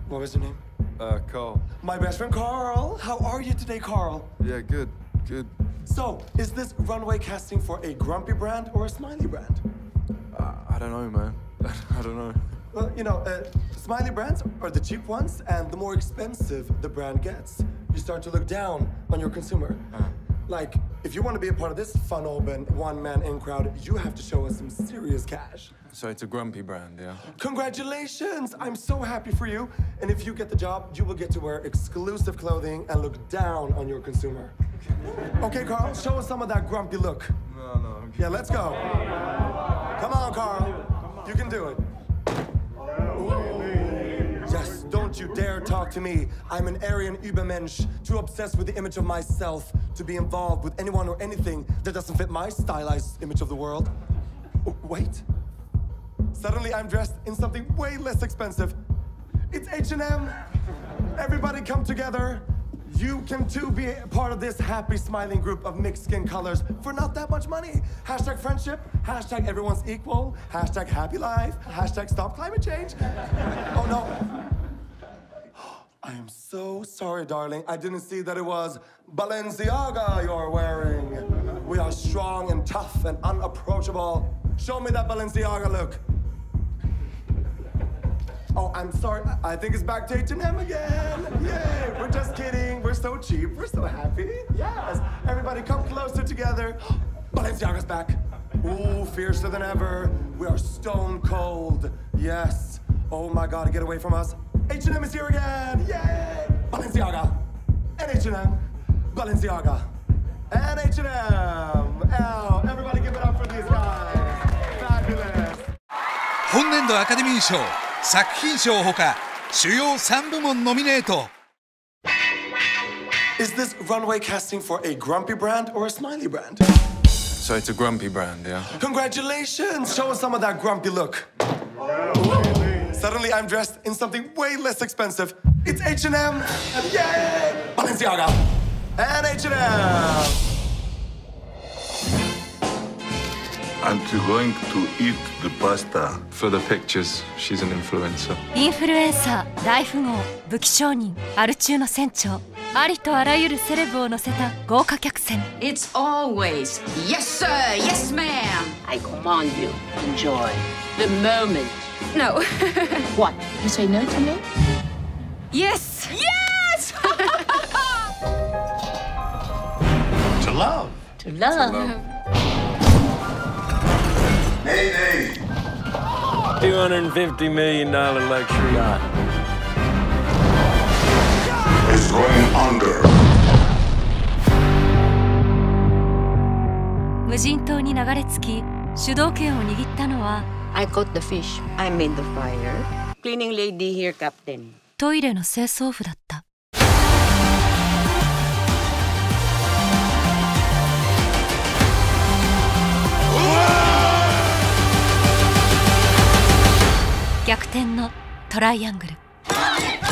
What was your name? Carl. My best friend Carl. How are you today, Carl? Yeah, good. So, is this runway casting for a grumpy brand or a smiley brand? I don't know, man. I don't know. Well, you know, smiley brands are the cheap ones, and the more expensive the brand gets, you start to look down on your consumer. Like, if you want to be a part of this fun, open, one-man in crowd, you have to show us some serious cash. So it's a grumpy brand, yeah? Congratulations! I'm so happy for you. And if you get the job, you will get to wear exclusive clothing and look down on your consumer. Okay, Carl, show us some of that grumpy look. No. Yeah, let's go. Come on, Carl. You can do it. Yes, don't you dare talk to me. I'm an Aryan Übermensch, too obsessed with the image of myself to be involved with anyone or anything that doesn't fit my stylized image of the world. Oh, wait. Suddenly I'm dressed in something way less expensive. It's H&M. Everybody come together. You can too be a part of this happy, smiling group of mixed skin colors for not that much money. Hashtag friendship, hashtag everyone's equal, hashtag happy life, hashtag stop climate change. Oh no. I am so sorry, darling. I didn't see that it was Balenciaga you're wearing. We are strong and tough and unapproachable. Show me that Balenciaga look. Oh, I'm sorry. I think it's back to H&M again. Yay! We're just kidding. We're so cheap. We're so happy. Yes. Everybody come closer together. Balenciaga's back. Ooh, fiercer than ever. We are stone cold. Yes. Oh my God, get away from us. H&M is here again. Yay! Balenciaga. And H&M. Balenciaga. And H&M. Ow. Everybody give it up for these guys. Fabulous. 本年度アカデミー賞作品賞ほか主要3部門ノミネート。 Is this runway casting for a grumpy brand or a smiley brand? So it's a grumpy brand, yeah? Congratulations! Show us some of that grumpy look. Suddenly I'm dressed in something way less expensive. It's H&M! And yay! Balenciaga! And H&M! Aren't you going to eat the pasta? For the pictures, she's an influencer. インフルエンサー、大富豪、武器商人、アル中の船長、ありとあらゆるセレブを乗せた豪華客船。 It's always yes sir, yes ma'am. I command you, enjoy the moment. No. What? You say no to me? Yes. Yes. To love. To love. Mayday. $250 million luxury yacht. It's going under. 無人島に流れ着き、主導権を握ったのは I caught the fish. I made the fire. Cleaning lady here, Captain. トイレの清掃婦だった。逆転のトライアングル。